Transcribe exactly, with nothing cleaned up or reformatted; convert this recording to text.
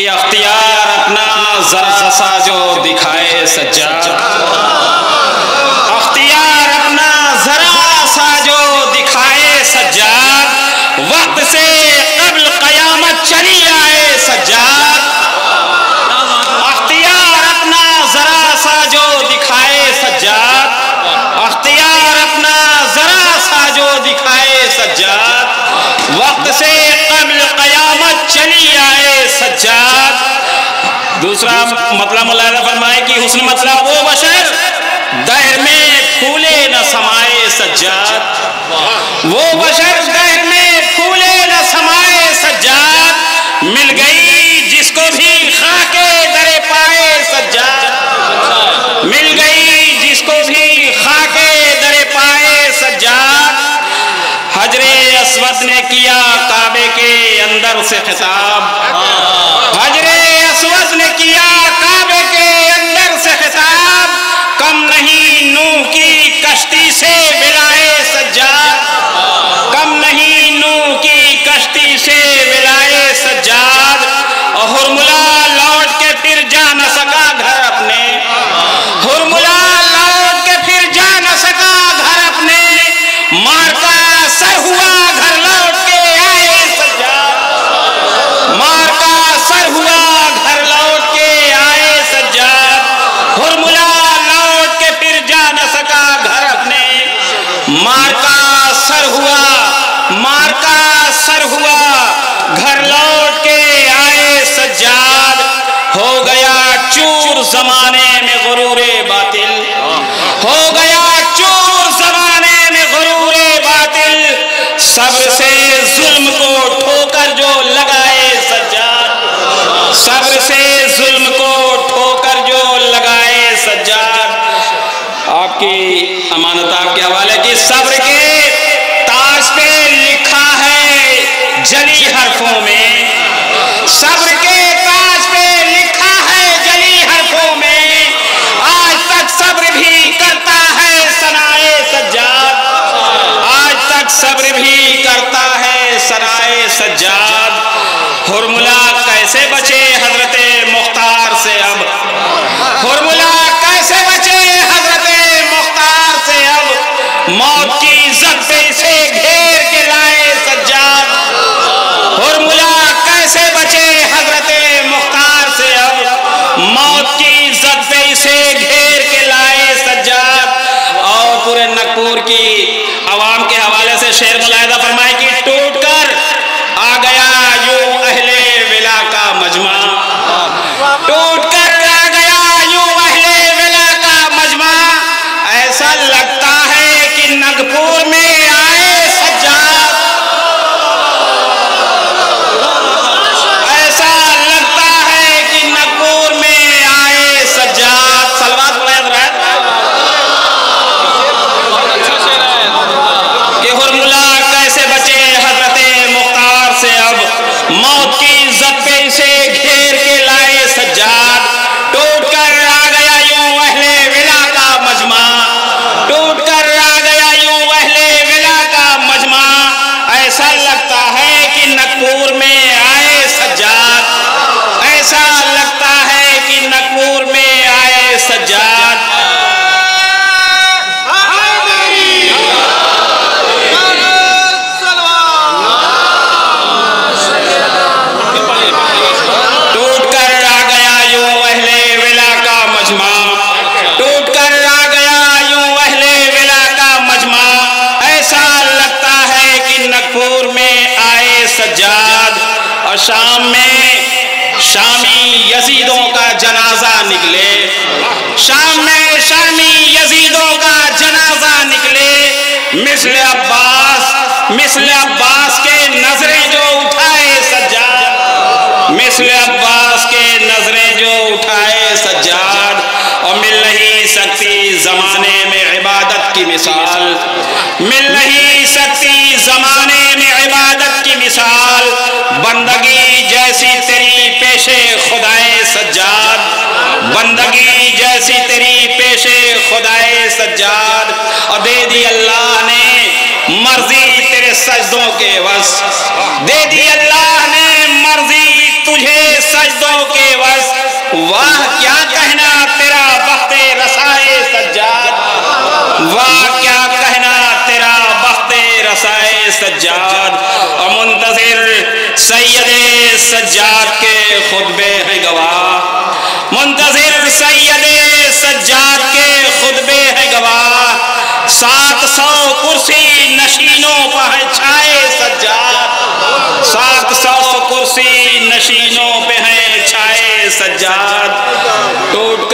اختیار اپنا ذرا سا جو دکھائے سجاد، اختیار اپنا ذرا سا جو دکھائے سجاد، وقت سے قبل قیامت چلی آئے سجاد، اختیار اپنا ذرا سا جو دکھائے سجاد، اختیار اپنا ذرا سا جو دکھائے سجاد، وقت سے قبل قیامت چلی آئے سجاد۔ دوسرا مطلب ملاحظہ فرمائے کہ حسن مطلب وہ بشر دہر میں پھولے نہ سمائے سجاد، وہ بشر دہر میں پھولے نہ سمائے سجاد، مل گئی جس کو بھی خاک در پائے سجاد، مل گئی جس کو بھی خاک در پائے سجاد۔ حجر اسود نے کیا کعبے کے اندر سے خطاب، حجر اسود نے کیا کعبے کے اندر سے خطاب، کم نہیں نوح کی کشتی سے ملائے سجاد، کم نہیں نوح کی کشتی سے ملائے سجاد، ہرملا لوٹ کے پھر جا نہ سکا گھر اپنے، ہرملا لوٹ کے پھر جا نہ سکا گھر اپنے، مار کا سر ہوا گھر لوٹ کے آئے سجاد، مار کا سر ہوا گھر لوٹ کے آئے سجاد، ہرملا لوٹ کے پھر جا نہ سکا گھر اپنے، مار کا سر ہوا، مار کا سر ہوا گھر لوٹ کے آئے سجاد، ہو گیا چور زمانے میں غرور باطل، ہو گیا چور زمانے میں غرور باطل، صبر سے ظلم کو ٹھوکر جو لگائے سجاد، صبر سے ظلم کو ٹھوکر جو لگائے سجاد۔ آپ کی امانت آپ کے حوالے کی، صبر کے تاج پہ لکھا ہے جلی حرفوں میں، صبر کے تاج پہ لکھا ہے جلی حرفوں میں، آج تک صبر بھی کرتا ہے ثنائے سجاد، آج تک صبر بھی کرتا ہے ثنائے سجاد۔ ہرملا کیسے بچے حضرت مختار سے اب، ہرملا کیسے بچے حضرت مختار سے اب، موت کی زد سے اسے گھیر کے لائے سجاد، ہرملا کیسے بچے حضرت مختار سے اب، موت کی زد سے اسے گھیر کے لائے سجاد۔ اور پورے نگپور کی عوام کے حوالے سے شعر ملاحظہ فرمائے کہ ٹوٹ کر آ گیا یوں اہل ولا کا مجمع، ٹوٹ کر آ گیا یوں اہل ولا کا مجمع، ایسا لگتا ہے کہ نگپور میں آئے سجاد، ایسا لگتا ہے کہ نگپور میں آئے سجاد۔ صلوات پڑھیں ذرا کہ ہرملا کیسے بچے حضرت مختار سے اب، موت کی زد پہ اسے گھیر کے لائے سجاد، ٹوٹ کر آ گیا یوں اہل ولا کا مجمع، ٹوٹ کر آ گیا یوں اہل ولا کا مجمع، ایسا لگتا ہے کہ نگپور میں آئے سجاد، ایسا لگتا ہے کہ نگپور میں آئے سجاد۔ ٹوٹ کر آ گیا یوں اہل ولا کا مجمع، ٹوٹ کر آ گیا یوں اہل ولا کا مجمع، ایسا لگتا ہے کہ نگپور میں آئے سجاد۔ اور شام میں شامی یزیدوں کا جنازہ نکلے، شام میں شامی یزیدوں کا جنازہ نکلے، مثل عباس، مثل عباس کے نظریں جو اٹھائے سجاد، مثل عباس کے نظریں جو اٹھائے سجاد، اور مل نہیں سکتی زمانے میں عبادت کی مثال، مل نہیں سکتی زمانے میں عبادت کی مثال، بندگی جیسی تیری پیش خدائے سجاد، بندگی جیسی تیری پیش خدائے سجاد، اور دے دی اللہ نے مرضی تیرے سجدوں کے وس، دے دی اللہ نے مرضی تجھے سجدوں کے وس، واہ کیا کہنا تیرا بخت رسائے سجاد، واہ کیا کہنا تیرا بخت رسائے سجاد۔ اور منتظر سید سجاد کے خطبے ہیں گواہ، منتظر سید سجاد کے خطبے ہیں گواہ، سات سو کرسی نشینوں پر چھائے سجاد، سات سو کرسی نشینوں پہ ہیں چھائے سجاد۔ ٹوٹ